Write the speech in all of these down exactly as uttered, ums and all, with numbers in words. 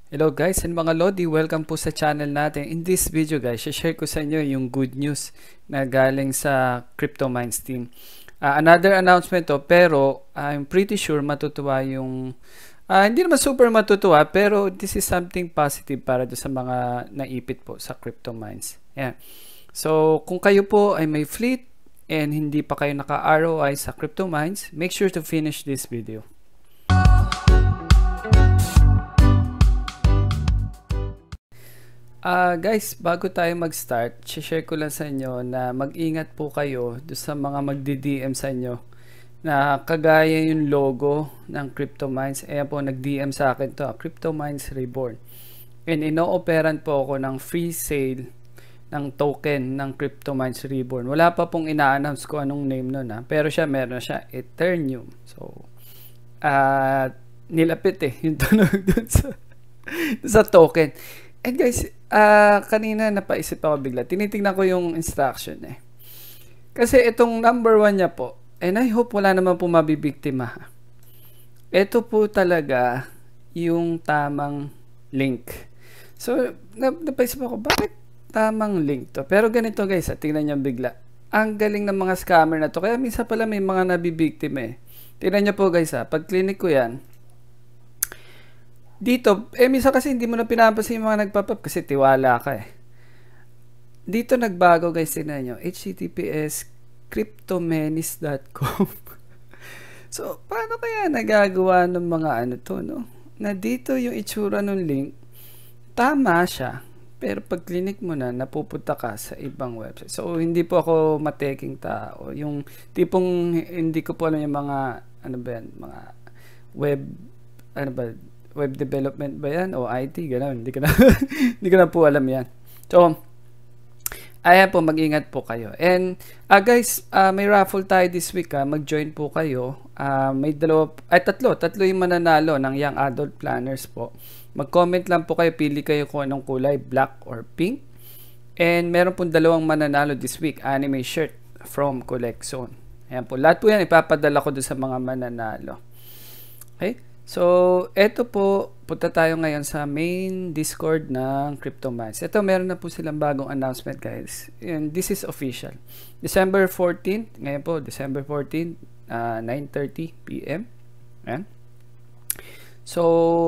Hello guys and mga Lodi, welcome po sa channel natin. In this video guys, share ko sa inyo yung good news na galing sa CryptoMines team. Uh, another announcement to, pero I'm pretty sure matutuwa yung, uh, hindi naman super matutuwa, pero this is something positive para do sa mga naipit po sa CryptoMines. Yan. So kung kayo po ay may fleet and hindi pa kayo naka-R O I sa CryptoMines, make sure to finish this video. Uh, guys, bago tayo mag-start, share ko lang sa inyo na mag-ingat po kayo do sa mga magdi-D M sa inyo na kagaya yung logo ng CryptoMines. Ayan po, nag-D M sa akin to, CryptoMines Reborn. And ino-operan po ako ng free sale ng token ng CryptoMines Reborn. Wala pa pong ina-announce ko anong name nun, ha? Pero siya, meron siya, Ethereum. So, uh, nilapit eh, yung tunog dun sa, sa token. And guys, uh, kanina napaisip ako bigla. Tinitingnan ko yung instruction eh. Kasi itong number one niya po, and I hope wala naman po mabibiktima. Ito po talaga yung tamang link. So, nap napaisip ako, bakit tamang link to? Pero ganito guys, ah, tingnan niyo bigla. Ang galing ng mga scammer na to. Kaya minsan pala may mga nabibiktima eh. Tingnan niyo po guys, ah, pag clinic ko yan, dito, eh minsan kasi hindi mo na pinapansin yung mga nagpapap kasi tiwala ka eh. Dito nagbago guys, tingnan nyo, H T T P S cryptomenis dot com. So, paano kaya nagagawa ng mga ano to, no? Na dito yung itsura ng link, tama siya, pero pag clinic mo na, napupunta ka sa ibang website. So, hindi po ako mateking tao. Yung tipong hindi ko po alam yung mga, ano ba yan, mga web, ano ba, web development ba yan o I T, gano'n, hindi ko na hindi ko na po alam yan. So ayan po, mag-ingat po kayo. And uh, guys, uh, may raffle tayo this week, ha. Mag-join po kayo. Uh, may dalawa, ay tatlo tatlo yung mananalo ng Young Adult Planners po. Mag-comment lang po kayo, pili kayo kung anong kulay, black or pink. And meron pong dalawang mananalo this week, anime shirt from Collect Zone. Ayan po, lahat po yan ipapadala ko doon sa mga mananalo. Okay? So, eto po, punta tayo ngayon sa main Discord ng CryptoMines. Ito, meron na po silang bagong announcement, guys. And this is official. December fourteenth, ngayon po, December fourteenth, uh, nine thirty p m Ayan. So,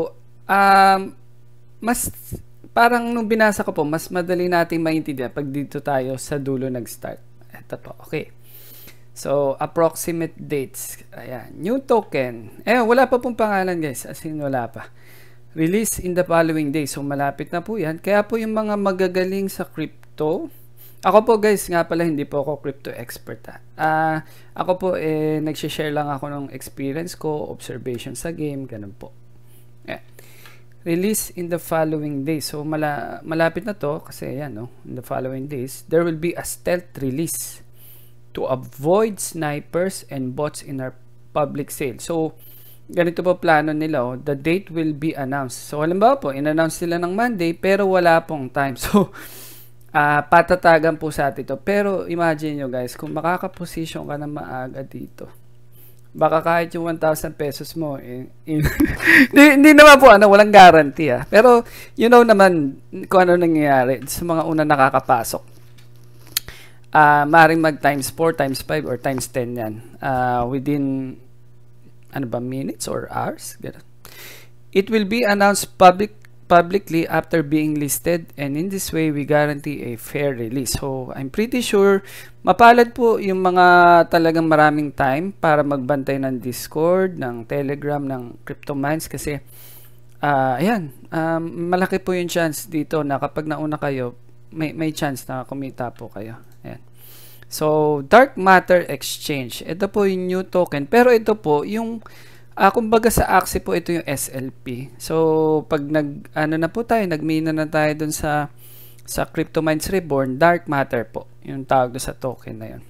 um, mas, parang nung binasa ko po, mas madali nating maintindihan pag dito tayo sa dulo nag-start. Ito po, okay. So, approximate dates. Ayan. New token. Eh, wala pa pong pangalan guys. As in, wala pa. Release in the following days. So, malapit na po yan. Kaya po yung mga magagaling sa crypto. Ako po guys, nga pala, hindi po ako crypto expert. Ha. Uh, ako po, eh, nagsishare lang ako ng experience ko, observation sa game, ganun po. Ayan. Release in the following days. So, mala malapit na to. Kasi, ayan, no? In the following days, there will be a stealth release to avoid snipers and bots in our public sale. So, ganito po plano nila. Oh. The date will be announced. So, halimbawa po, in-announce nila ng Monday, pero wala pong time. So, uh, patatagan po sa atin ito. Pero, imagine nyo guys, kung makakaposition ka na maaga dito, baka kahit yung one thousand pesos mo, eh, in, hindi, hindi naman po, ano, walang guarantee. Ah. Pero, you know naman kung ano nangyayari sa mga una nakakapasok. Uh, maaaring mag times four, times five, or times ten yan. Uh, within, ano ba, minutes or hours? Ganun. It will be announced public publicly after being listed, and in this way, we guarantee a fair release. So, I'm pretty sure, mapalad po yung mga talagang maraming time para magbantay ng Discord, ng Telegram, ng CryptoMines, kasi, uh, ayan, um, malaki po yung chance dito na kapag nauna kayo, may, may chance na kumita po kayo. Ayan. So, Dark Matter Exchange. Ito po yung new token. Pero ito po, yung, uh, kumbaga sa Axie po, ito yung S L P. So, pag nag, ano na po tayo, nagmina na tayo dun sa, sa CryptoMines Reborn, Dark Matter po. Yung tawag doon sa token na yun.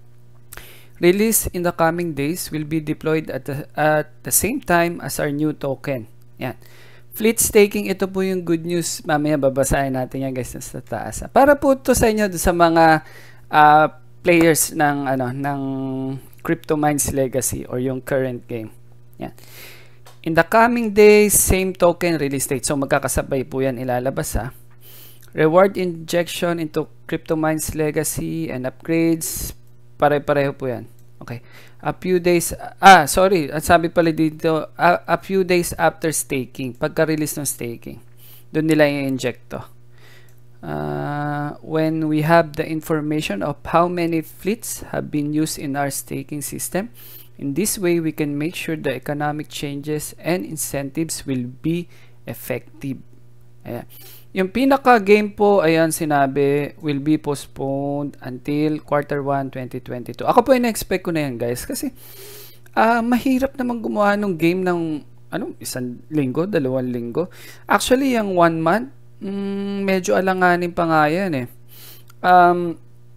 Release in the coming days will be deployed at the, at the same time as our new token. Yan. Fleet staking, ito po yung good news. Mamaya babasahin natin yan guys sa taas. Para po ito sa inyo sa mga uh, players ng ano ng CryptoMines Legacy or yung current game. Yan. In the coming days, same token release date. So magkakasabay po yan ilalabas ha. Reward injection into CryptoMines legacy and upgrades. Pare-pareho po yan. Okay. A few days, ah, sorry. At sabi pala dito, a, a few days after staking. Pagka-release ng staking. Doon nila i-inject to. Uh, when we have the information of how many fleets have been used in our staking system, in this way we can make sure the economic changes and incentives will be effective. Ayan. Yung pinaka game po, ayan sinabi, will be postponed until quarter one twenty twenty-two. Ako po in-expect ko na yan guys kasi uh, mahirap naman gumawa ng game ng ano, isang linggo, dalawang linggo. Actually, yung one month, mm, medyo alanganin pa nga yan eh. Um,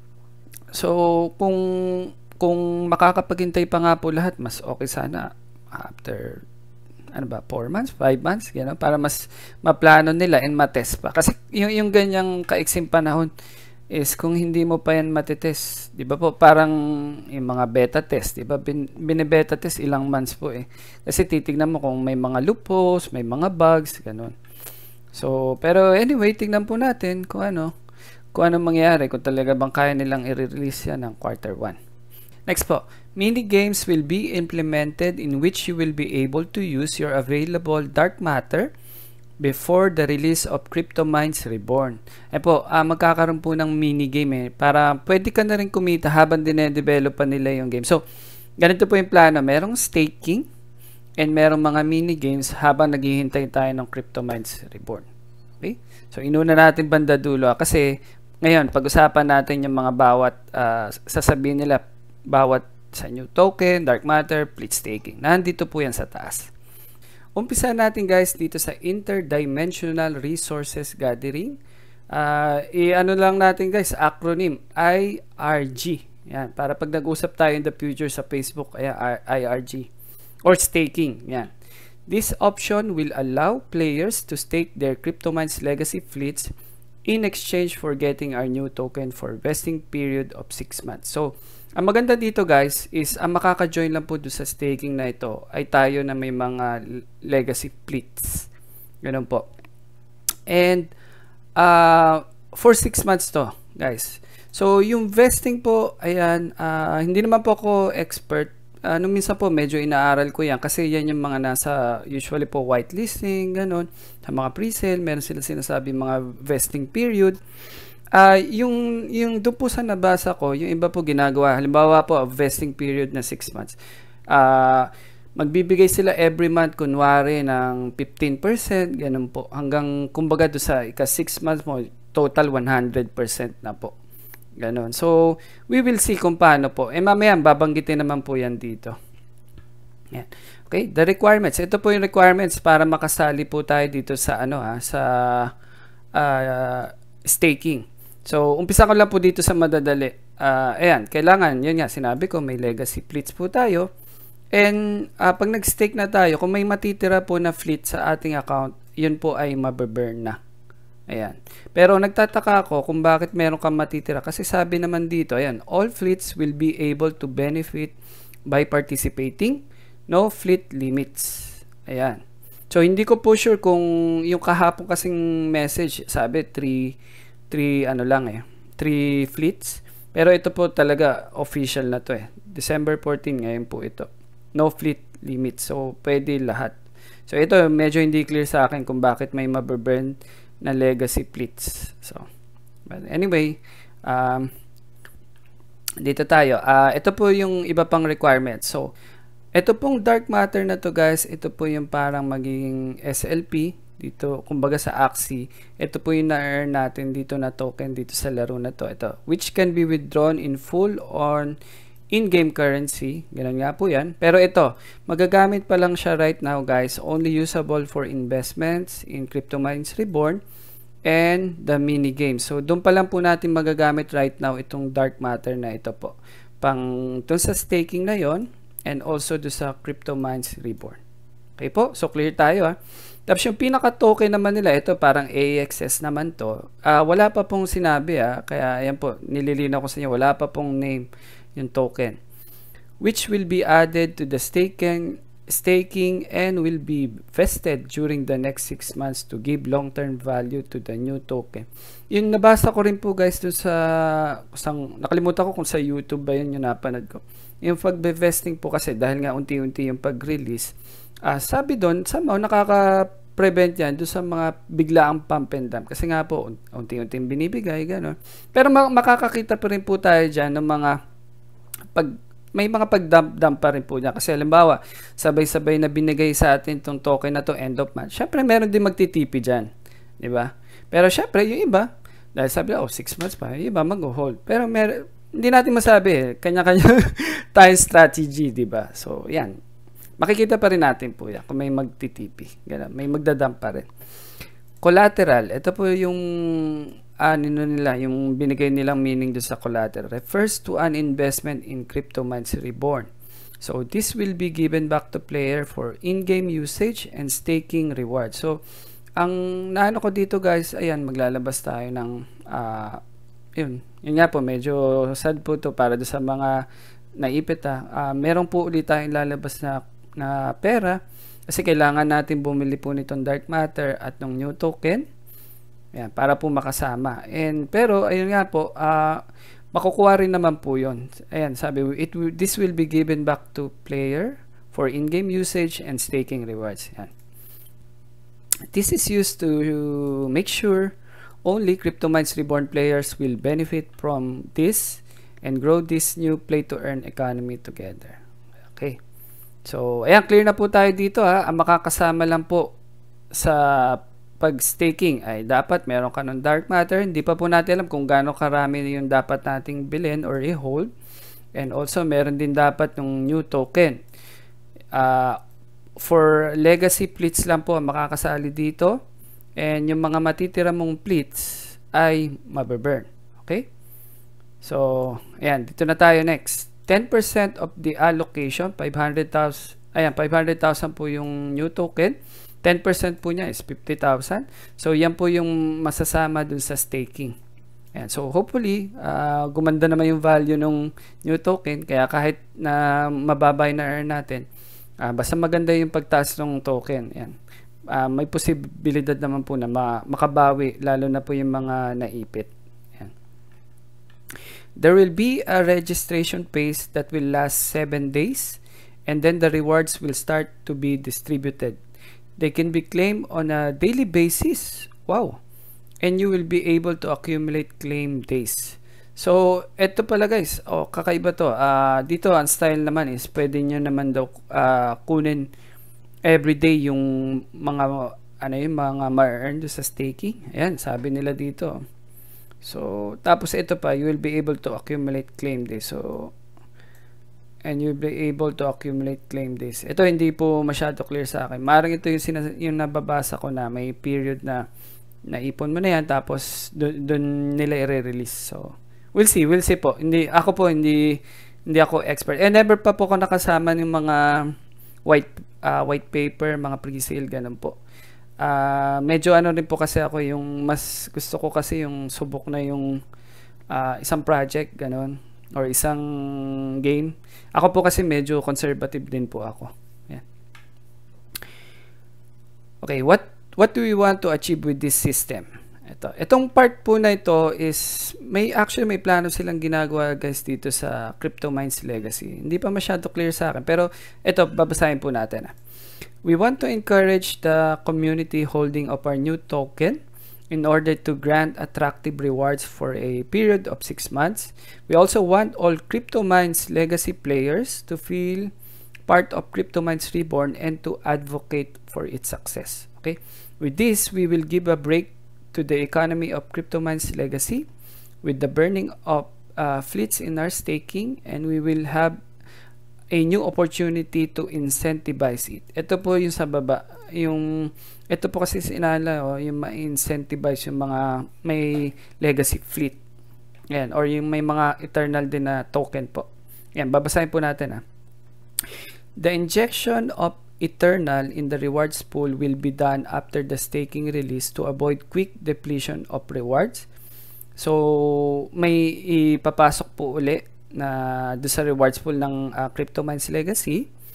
so, kung kung makakapaghintay pa nga po lahat, mas okay sana after ano ba, four months, five months, gano'n, para mas maplano nila and matest pa. Kasi yung, yung ganyang kaiksing panahon is kung hindi mo pa yan matitest, di ba po, parang yung mga beta test, di ba, bin, binibeta test ilang months po eh. Kasi titignan mo kung may mga loopholes, may mga bugs, gano'n. So, pero anyway, tignan po natin kung ano, kung ano mangyayari, kung talaga bang kaya nilang i-release yan ng quarter one. Next po, mini games will be implemented in which you will be able to use your available dark matter before the release of CryptoMines Reborn. Eh po, uh, magkakaroon po ng mini game eh, para pwede ka na rin kumita habang dinedevelop pa nila yung game. So, ganito po yung plano, merong staking and merong mga mini games habang naghihintay tayo ng CryptoMines Reborn. Okay? So, inuna natin banda dulo kasi ngayon, pag-usapan natin yung mga bawat uh, sasabihin nila bawat sa new token, dark matter, fleet staking. Nandito po yan sa taas. Umpisa natin guys dito sa interdimensional resources gathering. Uh, i-ano lang natin guys, acronym I R G. Yan, para pag nag-usap tayo in the future sa Facebook, ayan, I R G. Or staking. Yan. This option will allow players to stake their CryptoMines legacy fleets in exchange for getting our new token for vesting period of six months. So, ang maganda dito guys is ang makaka-join lang po doon sa staking na ito ay tayo na may mga legacy fleets. Ganun po. And uh, for six months to guys. So yung vesting po, ayan, uh, hindi naman po ako expert. Uh, nung minsan po medyo inaaral ko yan kasi yan yung mga nasa usually po whitelisting, ganun. Sa mga pre-sale, meron sila sinasabi mga vesting period. Uh, yung yung doon po sa nabasa ko, yung iba po ginagawa, halimbawa po a vesting period na six months. Uh, magbibigay sila every month kunwari ng fifteen percent, ganun po. Hanggang kumbaga do sa ika six months mo, total one hundred percent na po. Ganun. So, we will see kung paano po. Eh mamaya babanggitin naman po yan dito. Yan. Okay, the requirements. Ito po yung requirements para makasali po tayo dito sa ano ha, sa uh, staking. So, umpisa ko lang po dito sa madadali. Uh, ayan, kailangan, yun nga, sinabi ko, may legacy fleets po tayo. And, uh, pag nag-stake na tayo, kung may matitira po na fleet sa ating account, yun po ay mababurn na. Ayan. Pero, nagtataka ako kung bakit meron kang matitira. Kasi sabi naman dito, ayan, all fleets will be able to benefit by participating. No fleet limits. Ayan. So, hindi ko po sure kung yung kahapon kasing message, sabi, three three ano lang eh, three fleets. Pero ito po talaga official na to eh. December fourteenth ngayon po ito. No fleet limit. So pwede lahat. So ito medyo hindi clear sa akin kung bakit may mababurn na legacy fleets. So but anyway, um dito tayo. Uh, ito po yung iba pang requirements. So ito pong dark matter na to guys, ito po yung parang magiging S L P dito, kumbaga sa Axie. Ito po yung na-earn natin dito na token dito sa laro na to. Ito, which can be withdrawn in full on in-game currency. Ganun nga po yan. Pero ito, magagamit pa lang siya right now guys. Only usable for investments in CryptoMines Reborn and the mini game. So, doon pa lang po natin magagamit right now itong dark matter na ito po. Pang doon sa staking na yon and also doon sa CryptoMines Reborn. Okay po? So, clear tayo ha. Tapos yung pinaka-token naman nila, ito parang A X S naman to. Uh, wala pa pong sinabi ah. Kaya ayan po, nililinaw ko sa inyo. Wala pa pong name yung token. Which will be added to the staking staking and will be vested during the next six months to give long-term value to the new token. Yung nabasa ko rin po guys doon sa, sang, nakalimutan ko kung sa YouTube ba yun yung napanood ko. Yung pag-vesting po kasi dahil nga unti-unti yung pag-release, uh, sabi doon, somehow nakaka-prevent yan doon sa mga biglaang pump and dump. Kasi nga po, unti-unti binibigay, gano'n. Pero makakakita pa rin po tayo dyan ng mga pag may mga pag-dump-dump pa rin po niya. Kasi halimbawa, sabay-sabay na binigay sa atin itong token na to end of month. Syempre, meron din magtitipi dyan. Diba? Pero syempre, yung iba, dahil sabi, oh, six months pa, yung iba mag-hold. Pero mer hindi natin masabi eh. Kanya-kanya time strategy, diba? So, yan. Makikita pa rin natin po yan kung may magtitipi. Ganun, may magdadump pa rin. Collateral. Ito po yung ano nila, yung binigay nilang meaning do sa collateral, refers to an investment in CryptoMines Reborn. So this will be given back to player for in-game usage and staking reward. So ang naano ko dito guys, ayan, maglalabas tayo ng uh, yun, yun nga po, medyo sad po to para do sa mga naipit ah. Uh, meron po ulit tayong lalabas na, na pera kasi kailangan natin bumili po nitong dark matter at ng new token. Ayan, para po makasama. And pero ayun nga po, uh, makukuha rin naman po 'yon. Ayan, sabi it will, this will be given back to player for in-game usage and staking rewards. Ayan. This is used to make sure only CryptoMines Reborn players will benefit from this and grow this new play to earn economy together. Okay. So, ayan, clear na po tayo dito ha. Ang makakasama lang po sa pag staking ay dapat meron ka ng dark matter. Hindi pa po natin alam kung gaano karami yung dapat nating bilhin or i-hold. And also meron din dapat ng new token. Uh, for legacy pleats lang po makakasali dito. And yung mga matitira mong pleats ay mababurn. Okay? So, ayan, dito na tayo next. ten percent of the allocation, five hundred thousand, ayan, five hundred thousand po yung new token. ten percent po niya is fifty thousand. So, yan po yung masasama dun sa staking. Ayan. So, hopefully, uh, gumanda naman yung value ng new token. Kaya kahit na mababa na earn natin, uh, basta maganda yung pagtaas ng token. Ayan. Uh, may posibilidad naman po na ma makabawi, lalo na po yung mga naipit. Ayan. There will be a registration phase that will last seven days. And then the rewards will start to be distributed. They can be claimed on a daily basis. Wow. And you will be able to accumulate claim days. So, eto pala guys. Oh, kakaiba to. Uh, dito, ang style naman is pwede nyo naman daw uh, kunin everyday yung mga ano yung mga ma-earn sa staking. Ayan, sabi nila dito. So, tapos ito pa, you will be able to accumulate claim days. So, and you'll be able to accumulate claim days. Ito hindi po masyado clear sa akin. Maring ito yung, yung nababasa ko na may period na naipon mo na yan tapos doon nila i-release. So, we'll see, we'll see po. Hindi ako po hindi hindi ako expert. And never pa po ako nakasama ng mga white uh, white paper, mga pre-sale ganun po. Uh, medyo ano rin po kasi ako yung mas gusto ko kasi yung subok na yung uh, isang project ganun or isang game. Ako po kasi medyo conservative din po ako. Yeah. Okay, what what do we want to achieve with this system? Ito. Itong part po na ito is may actually may plano silang ginagawa guys dito sa CryptoMines Legacy. Hindi pa masyado clear sa akin pero ito babasahin po natin. We want to encourage the community holding of our new token in order to grant attractive rewards for a period of six months. We also want all CryptoMines Legacy players to feel part of CryptoMines Reborn and to advocate for its success. Okay? With this, we will give a break to the economy of CryptoMines Legacy with the burning of uh, fleets in our staking, and we will have a new opportunity to incentivize it. Ito po yung sa baba, yung ito po kasi sinala oh, yung ma-incentivize yung mga may legacy fleet. Yan, or yung may mga eternal din na token po. Yan, babasahin po natin ah. The injection of eternal in the rewards pool will be done after the staking release to avoid quick depletion of rewards. So, may ipapasok po uli na do sa rewards pool ng uh, CryptoMines Legacy.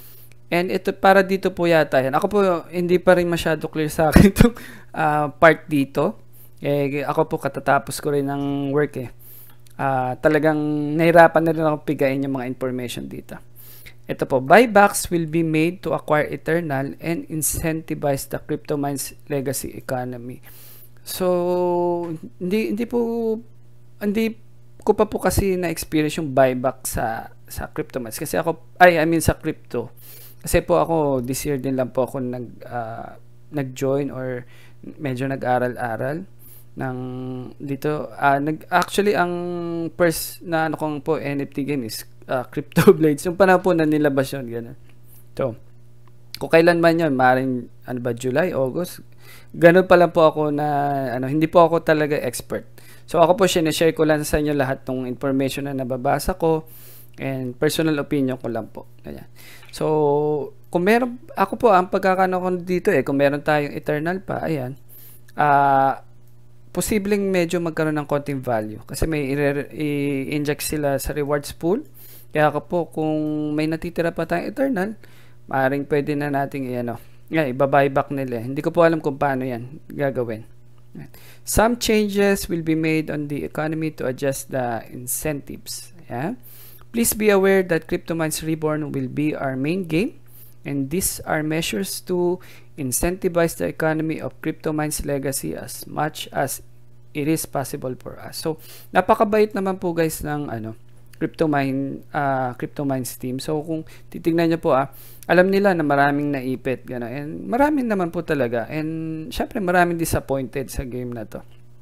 And ito, para dito po yata yan. Ako po, hindi pa rin masyado clear sa akin itong uh, part dito. Eh, ako po, katatapos ko rin ng work eh. Uh, talagang nahirapan na rin ako pigain yung mga information dito. Ito po, buybacks will be made to acquire Eternal and incentivize the CryptoMines legacy economy. So, hindi, hindi po, hindi ko pa po kasi na-experience yung buyback sa, sa CryptoMines. Kasi ako, ay, I mean sa crypto. Kasi po ako, this year din lang po ako nag, uh, nag-join or medyo nag-aral-aral ng dito. Uh, nag, actually, ang first na ano kong po N F T game is uh, Crypto Blades. Yung panahon po na nilabas yun. Ganun. So, kung kailan man yun, maaaring, ano ba, July, August. Ganun pa lang po ako na, ano, hindi po ako talaga expert. So, ako po, sinashare ko lang sa inyo lahat ng information na nababasa ko and personal opinion ko lang po. Ganyan. So, kung meron, ako po, ang pagkakano ko dito eh, kung meron tayong Eternal pa, ayan, ah, uh, posibleng medyo magkaroon ng konting value. Kasi may i-inject sila sa rewards pool. Kaya ako po, kung may natitira pa tayong Eternal, maaaring pwede na nating, ano, yeah, ibabuyback nila. Hindi ko po alam kung paano yan gagawin. Some changes will be made on the economy to adjust the incentives. Yeah. Please be aware that CryptoMines Reborn will be our main game, and these are measures to incentivize the economy of CryptoMines legacy as much as it is possible for us. So, napakabait naman po guys ng ano, CryptoMine, uh, CryptoMines team. So, kung titignan nyo po, ah, alam nila na maraming naipit. Gano, and maraming naman po talaga. And, syempre, maraming disappointed sa game na to.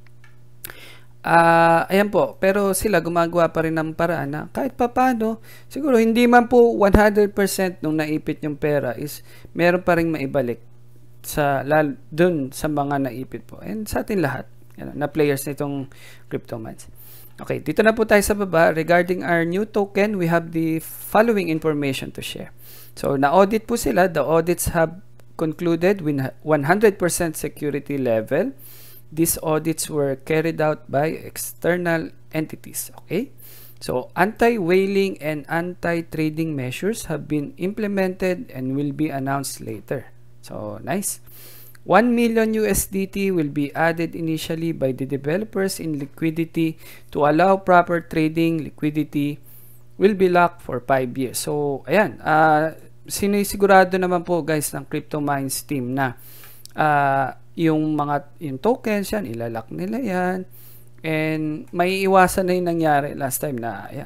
Uh, ayan po, pero sila gumagawa pa rin ng paraan na kahit papano, siguro hindi man po one hundred percent nung naipit yung pera is meron pa rin maibalik sa, lalo, dun sa mga naipit po. And sa atin lahat, yan, na players nitong CryptoMines. Okay, dito na po tayo sa baba. Regarding our new token, we have the following information to share. So, na-audit po sila. The audits have concluded with one hundred percent security level. These audits were carried out by external entities. Okay? So, anti-whaling and anti-trading measures have been implemented and will be announced later. So, nice. one million U S D T will be added initially by the developers in liquidity to allow proper trading. Liquidity will be locked for five years. So, ayan. Uh, sinisigurado naman po guys ng CryptoMines team na uh, yung mga yung tokens yan, ilalak nila yan. And may iwasan na yung nangyari last time na ayan,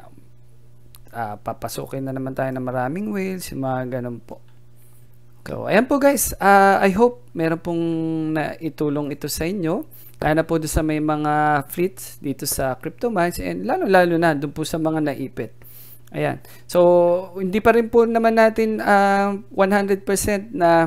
uh, papasukin na naman tayo ng maraming whales, yung mga ganun po. So, ayan po guys, uh, I hope meron pong naitulong ito sa inyo. Kaya na po doon sa may mga fleets dito sa CryptoMines and lalo-lalo na doon po sa mga naipit. Ayan. So, hindi pa rin po naman natin uh, one hundred percent na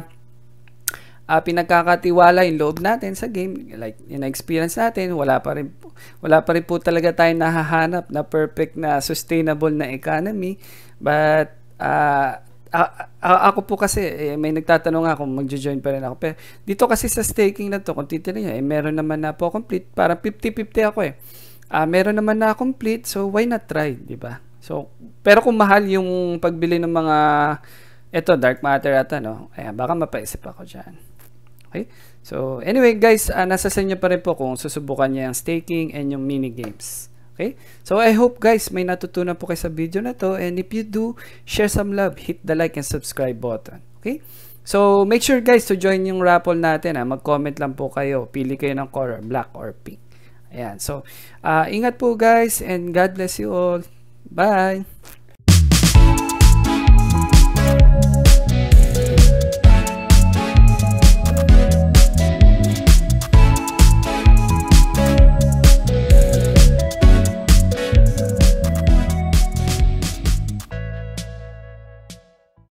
uh, pinagkakatiwala yung loob natin sa game. Like, yung experience natin, wala pa rin po, wala pa rin po talaga tayong nahahanap na perfect na sustainable na economy. But, uh, A ako po kasi, eh, may nagtatanong nga kung magjo-join pa rin ako. Pero dito kasi sa staking na to, kung titignan nyo, eh, meron naman na po complete. Para fifty fifty ako eh. Uh, meron naman na complete, so why not try, di ba? So, pero kung mahal yung pagbili ng mga, eto, dark matter at ano, ayan, baka mapaisip ako dyan. Okay? So, anyway guys, uh, nasa sa inyo pa rin po kung susubukan nyo yung staking and yung mini games. Okay? So, I hope guys may natutunan po kayo sa video na to, and if you do, share some love, hit the like and subscribe button. Okay? So, make sure guys to join yung raffle natin. Ha? Mag-comment lang po kayo. Pili kayo ng color, black or pink. Ayan. So, uh, ingat po guys and God bless you all. Bye!